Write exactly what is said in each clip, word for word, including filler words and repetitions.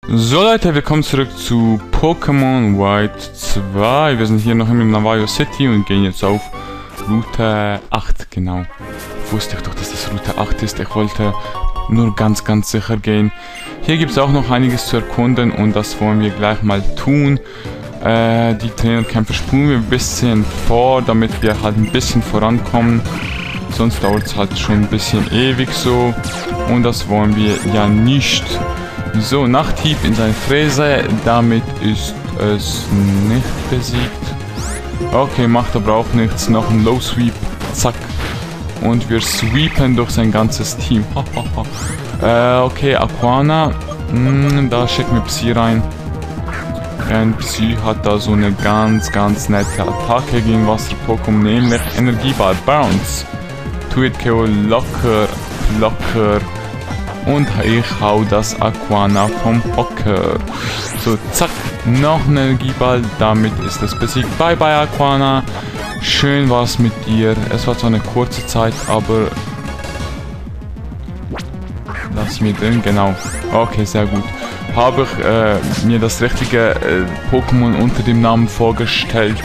So Leute, willkommen zurück zu Pokémon White zwei. Wir sind hier noch im Navajo City und gehen jetzt auf Route acht, genau. Wusste ich doch, dass das Route acht ist. Ich wollte nur ganz, ganz sicher gehen. Hier gibt es auch noch einiges zu erkunden und das wollen wir gleich mal tun. Äh, die Trainerkämpfe spulen wir ein bisschen vor, damit wir halt ein bisschen vorankommen. Sonst dauert es halt schon ein bisschen ewig so. Und das wollen wir ja nicht. So, Nachthieb in seine Fräse. Damit ist es nicht besiegt. Okay, macht aber auch nichts. Noch ein Low Sweep. Zack. Und wir sweepen durch sein ganzes Team. äh, okay, Aquana. Hm, da schicken wir Psy rein. Ein Psy hat da so eine ganz, ganz nette Attacke gegen Wasser-Pokémon, nämlich Energieball Bounce. Tweet K O locker, locker. Und ich hau das Aquana vom Hocker. So, zack, noch ein Energieball. Damit ist es besiegt. Bye, bye, Aquana. Schön war's mit dir. Es war zwar eine kurze Zeit, aber... Lass mich drin, genau. Okay, sehr gut. Habe ich äh, mir das richtige äh, Pokémon unter dem Namen vorgestellt.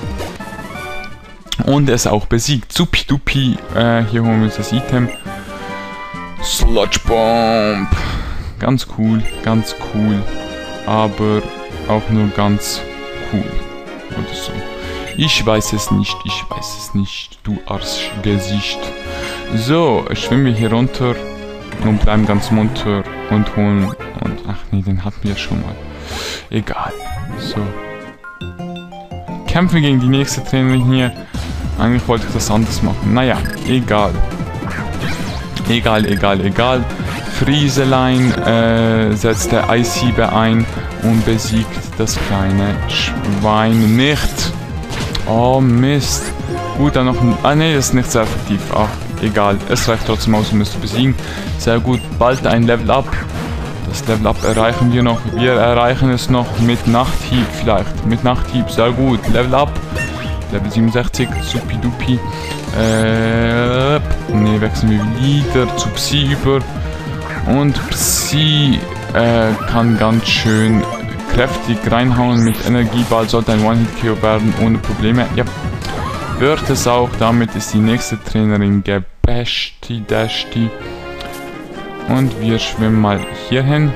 Und es auch besiegt. Supi-dupi. Äh, hier holen wir uns das Item. Sludge Bomb. Ganz cool, ganz cool. Aber auch nur ganz cool. Oder so. Ich weiß es nicht, ich weiß es nicht. Du Arschgesicht. So, schwimmen wir hier runter und bleiben ganz munter und holen. Und ach nee, den hatten wir schon mal. Egal. So. Kämpfen gegen die nächste Trainerin hier. Eigentlich wollte ich das anders machen. Naja, egal. Egal, egal, egal. Frieselein äh, setzt der Eishiebe ein und besiegt das kleine Schwein nicht. Oh Mist. Gut, dann noch ein... Ah ne, das ist nicht sehr effektiv. Ach, egal. Es reicht trotzdem aus, um es zu besiegen. Sehr gut. Bald ein Level Up. Das Level Up erreichen wir noch. Wir erreichen es noch mit Nachthieb vielleicht. Mit Nachthieb. Sehr gut. Level Up. Level siebenundsechzig. Supi-dupi. Äh, ne, wechseln wir wieder zu Psy über. Und Psy äh, kann ganz schön kräftig reinhauen mit Energieball. Sollte ein One-Hit-K O werden ohne Probleme. Ja, wird es auch. Damit ist die nächste Trainerin gebashti dashti. Und wir schwimmen mal hier hin.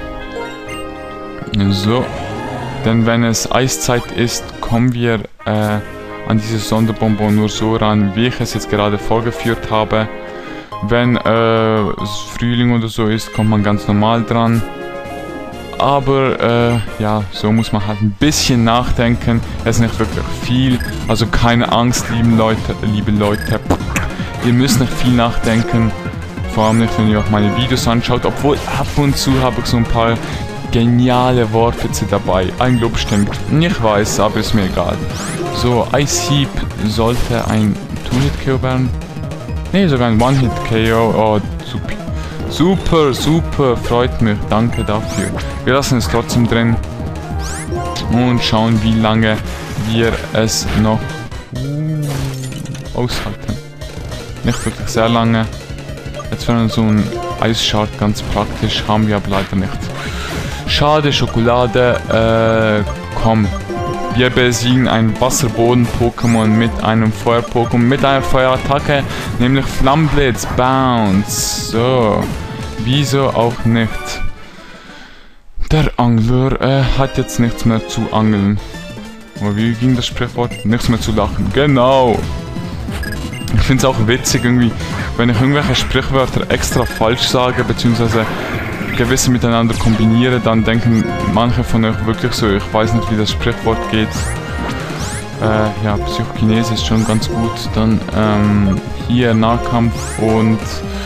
So. Denn wenn es Eiszeit ist, kommen wir äh, an dieses Sonderbonbon nur so ran, wie ich es jetzt gerade vorgeführt habe. Wenn äh, es Frühling oder so ist, kommt man ganz normal dran. Aber äh, ja, so muss man halt ein bisschen nachdenken. Es ist nicht wirklich viel. Also keine Angst, lieben Leute, liebe Leute. Ihr müsst nicht viel nachdenken. Vor allem nicht, wenn ihr auch meine Videos anschaut. Obwohl ab und zu habe ich so ein paar geniale Wortwitze dabei. Ein Lob stimmt. Ich weiß, aber ist mir egal. So, Eishieb sollte ein Two-Hit-K O werden. Ne, sogar ein One-Hit-K O. Oh, super. Super, super. Freut mich. Danke dafür. Wir lassen es trotzdem drin. Und schauen, wie lange wir es noch uh, aushalten. Nicht wirklich sehr lange. Jetzt wäre so ein Eisschart ganz praktisch. Haben wir aber leider nicht. Schade, Schokolade, äh, komm. Wir besiegen ein Wasserboden-Pokémon mit einem Feuer-Pokémon, mit einer Feuerattacke, nämlich Flammblitz, Bounce. So, wieso auch nicht. Der Angler äh, hat jetzt nichts mehr zu angeln. Aber wie ging das Sprichwort? Nichts mehr zu lachen. Genau. Ich finde es auch witzig irgendwie, wenn ich irgendwelche Sprichwörter extra falsch sage, beziehungsweise gewisse miteinander kombiniere, dann denken manche von euch wirklich so, ich weiß nicht, wie das Sprichwort geht. Äh, ja, Psychokinese ist schon ganz gut. Dann ähm, hier Nahkampf und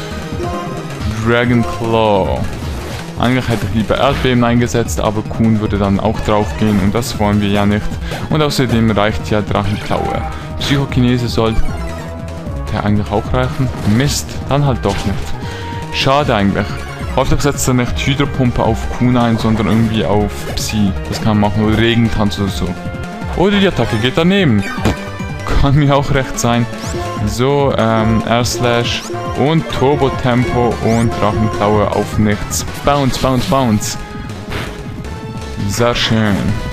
Dragon Claw. Eigentlich hätte ich lieber Erdbeben eingesetzt, aber Kuhn würde dann auch drauf gehen und das wollen wir ja nicht. Und außerdem reicht ja Drachenklaue. Psychokinese sollte eigentlich auch reichen. Mist, dann halt doch nicht. Schade eigentlich. Hoffentlich setzt er nicht Hydropumpe auf Kuhn ein, sondern irgendwie auf Psy. Das kann man machen, oder Regentanz oder so. Oder die Attacke geht daneben. Kann mir auch recht sein. So, ähm, R-Slash und Turbo-Tempo und Drachenklaue auf nichts. Bounce, bounce, bounce. Sehr schön.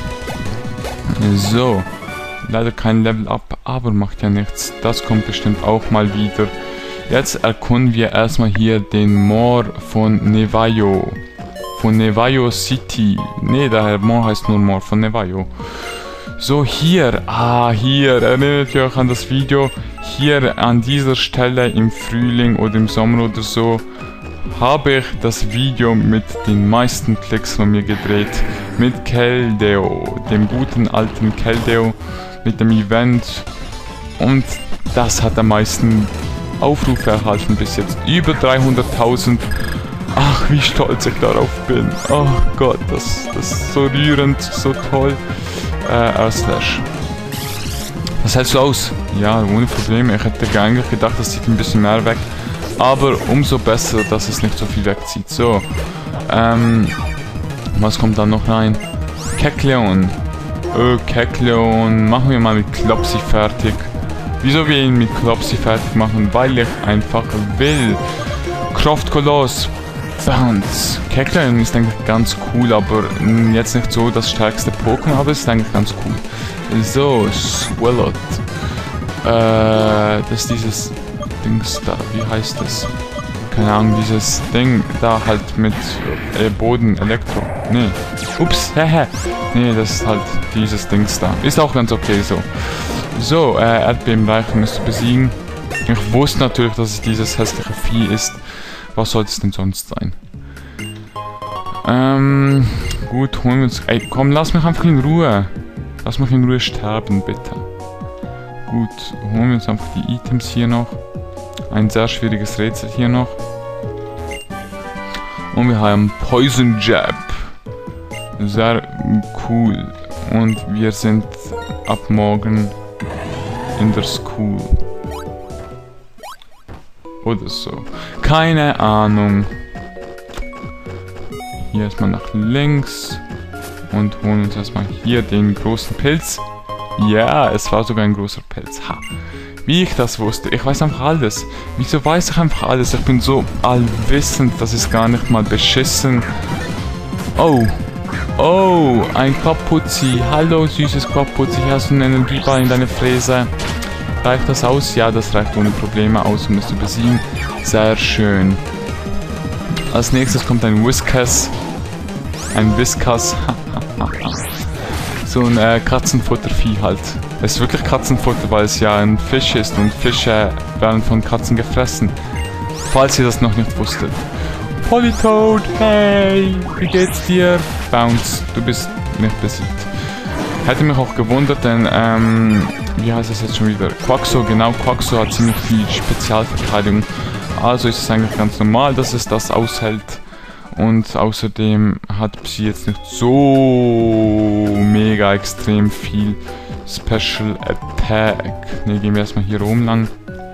So. Leider kein Level Up, aber macht ja nichts. Das kommt bestimmt auch mal wieder. Jetzt erkunden wir erstmal hier den Moor von Nevayo. Von Nevayo City. Ne, der Moor heißt nur Moor von Nevayo. So, hier. Ah, hier. Erinnert ihr euch an das Video? Hier an dieser Stelle im Frühling oder im Sommer oder so habe ich das Video mit den meisten Klicks von mir gedreht. Mit Keldeo, dem guten alten Keldeo, mit dem Event. Und das hat am meisten Aufrufe erhalten bis jetzt. Über dreihunderttausend. Ach, wie stolz ich darauf bin. Oh Gott, das, das ist so rührend, so toll. Äh, Slash. Was hältst du aus? Ja, ohne Probleme. Ich hätte eigentlich gedacht, das zieht ein bisschen mehr weg. Aber umso besser, dass es nicht so viel wegzieht. So. Ähm. Was kommt dann noch rein? Kekleon. Oh, Kekleon. Machen wir mal mit Klopsi fertig. Wieso wir ihn mit Klopsi fertig machen? Weil ich einfach will. Croft Koloss. Bounce. Kekleon ist eigentlich ganz cool, aber jetzt nicht so das stärkste Pokémon, aber es ist eigentlich ganz cool. So, Swellot. Äh, das ist dieses Dings da. Wie heißt das? Keine Ahnung, dieses Ding da halt mit äh, Boden, Elektro. Nee. Ups, hehe. Nee, das ist halt dieses Dings da. Ist auch ganz okay so. So, äh, Erdbebenreichen ist zu besiegen. Ich wusste natürlich, dass es dieses hässliche Vieh ist. Was sollte es denn sonst sein? Ähm, gut, holen wir uns... Ey, komm, lass mich einfach in Ruhe. Lass mich in Ruhe sterben, bitte. Gut, holen wir uns einfach die Items hier noch. Ein sehr schwieriges Rätsel hier noch. Und wir haben Poison Jab. Sehr cool. Und wir sind ab morgen in der School. Oder so. Keine Ahnung. Hier erstmal nach links. Und holen uns erstmal hier den großen Pilz. Ja, es war sogar ein großer Pilz. Ha. Wie ich das wusste. Ich weiß einfach alles. Wieso weiß ich einfach alles? Ich bin so allwissend, das ist gar nicht mal beschissen. Oh. Oh, ein Quapuzzi. Hallo, süßes Quapuzzi. Hast du einen Energieball in deine Fräse? Reicht das aus? Ja, das reicht ohne Probleme aus, um es zu besiegen. Sehr schön. Als nächstes kommt ein Whiskas. Ein Whiskas. So ein äh, Katzenfuttervieh halt. Es ist wirklich Katzenfutter, weil es ja ein Fisch ist und Fische werden von Katzen gefressen. Falls ihr das noch nicht wusstet. Politoad, hey, wie geht's dir? Bounce, du bist nicht besiegt. Hätte mich auch gewundert, denn, ähm, wie heißt es jetzt schon wieder? Quaxo, genau, Quaxo hat ziemlich viel Spezialverteidigung. Also ist es eigentlich ganz normal, dass es das aushält. Und außerdem hat sie jetzt nicht so mega extrem viel Special Attack. Ne, gehen wir erstmal hier oben lang.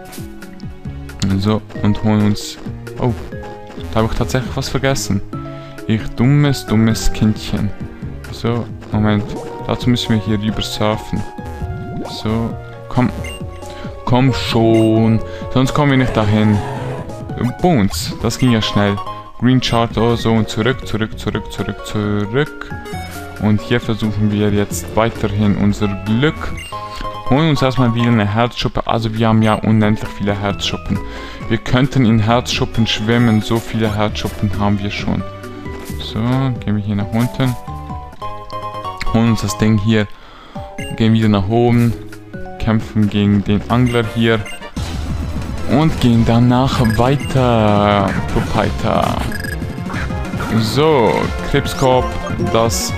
So, und holen uns... Oh, da habe ich tatsächlich was vergessen. Ich dummes, dummes Kindchen. So, Moment. Dazu müssen wir hier rüber surfen. So, komm. Komm schon. Sonst kommen wir nicht dahin. Bones, das ging ja schnell. Green Chart, oh so, und zurück, zurück, zurück, zurück, zurück. Und hier versuchen wir jetzt weiterhin unser Glück. Holen uns erstmal wieder eine Herzschuppe. Also wir haben ja unendlich viele Herzschuppen. Wir könnten in Herzschuppen schwimmen. So viele Herzschuppen haben wir schon. So, gehen wir hier nach unten. Holen uns das Ding hier. Gehen wieder nach oben. Kämpfen gegen den Angler hier. Und gehen danach weiter. Propeiter. So, Krebskorb. Das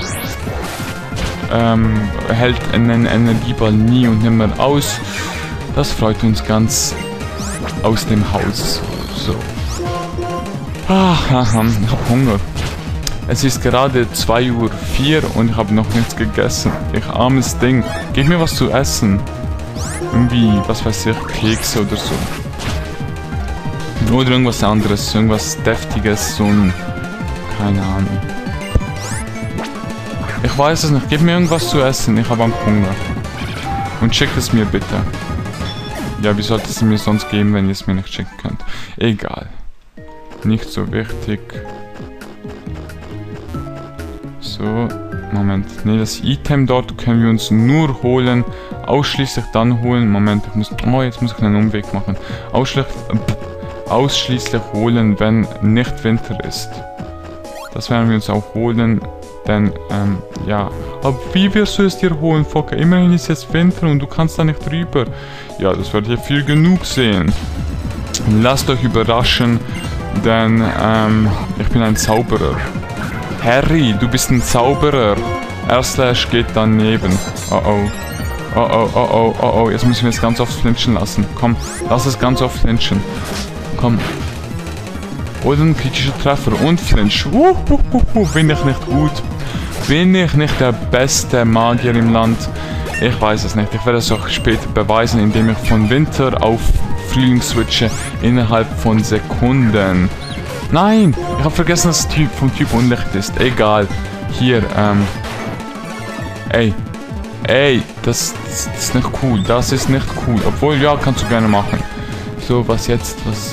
ähm, hält einen Energieball nie und nimmer aus. Das freut uns ganz aus dem Haus. So. Ah, ich hab Hunger. Es ist gerade zwei Uhr vier und ich habe noch nichts gegessen. Ich armes Ding. Gib mir was zu essen. Irgendwie, was weiß ich, Kekse oder so. Oder irgendwas anderes, irgendwas Deftiges, so ein... Keine Ahnung. Ich weiß es nicht, gib mir irgendwas zu essen, ich habe Hunger. Und schick es mir bitte. Ja, wie sollte es mir sonst geben, wenn ihr es mir nicht schicken könnt? Egal. Nicht so wichtig. So, Moment. Ne, das Item dort können wir uns nur holen. Ausschließlich dann holen. Moment, ich muss... Oh, jetzt muss ich einen Umweg machen. Ausschließlich, äh, ausschließlich holen, wenn nicht Winter ist. Das werden wir uns auch holen. Denn, ähm, ja. Aber wie wirst du es dir holen, Fokker? Immerhin ist jetzt Winter und du kannst da nicht rüber. Ja, das werdet ihr viel genug sehen. Lasst euch überraschen, denn, ähm, ich bin ein Zauberer. Harry, du bist ein Zauberer. R-Slash geht daneben. Oh oh. Oh oh, oh oh, oh oh. Jetzt müssen wir es ganz oft flinchen lassen. Komm, lass es ganz oft flinchen. Komm. Oder ein kritischer Treffer und Flinch. Uh, uh, uh, uh. Bin ich nicht gut? Bin ich nicht der beste Magier im Land? Ich weiß es nicht. Ich werde es auch später beweisen, indem ich von Winter auf Frühling switche innerhalb von Sekunden. Nein! Ich habe vergessen, dass es typ vom Typ Unlicht ist. Egal. Hier, ähm... Ey. Ey, das, das, das ist nicht cool. Das ist nicht cool. Obwohl, ja, kannst du gerne machen. So, was jetzt? Was...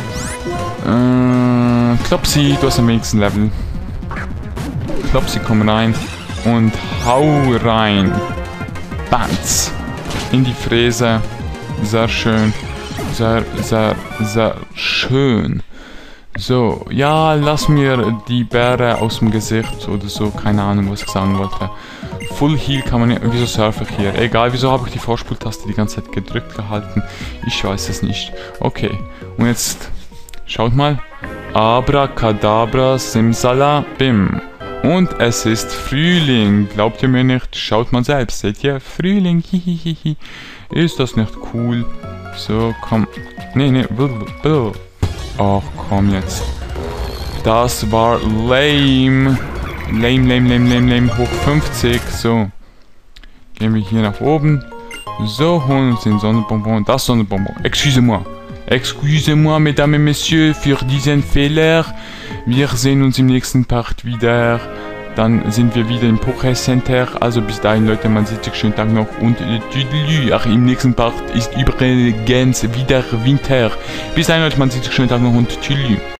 Äh... Klopsi, du hast am wenigsten Level. Klopsi, komm rein. Und hau rein. Banz. In die Fräse. Sehr schön. Sehr, sehr, sehr schön. So, ja, lass mir die Beere aus dem Gesicht oder so, keine Ahnung, was ich sagen wollte. Full Heal kann man nicht, wieso surfe ich hier? Egal, wieso habe ich die Vorspultaste die ganze Zeit gedrückt gehalten? Ich weiß es nicht. Okay, und jetzt, schaut mal. Abracadabra, Simsalabim. Und es ist Frühling, glaubt ihr mir nicht? Schaut mal selbst, seht ihr? Frühling, hihihihi. Ist das nicht cool? So, komm. Nee, nee, blablabla. Ach, komm jetzt. Das war lame. Lame, lame, lame, lame, lame. Hoch fünfzig. So. Gehen wir hier nach oben. So, holen uns den Sonnenbonbon. Das Sonnenbonbon. Excusez-moi. Excusez-moi, mesdames et messieurs, für diesen Fehler. Wir sehen uns im nächsten Part wieder. Dann sind wir wieder im Poké Center. Also bis dahin, Leute, man sieht sich schönen Tag noch. Und tüdelü. Ach, im nächsten Part ist übrigens wieder Winter. Bis dahin, Leute, man sieht sich schönen Tag noch und tüdelü.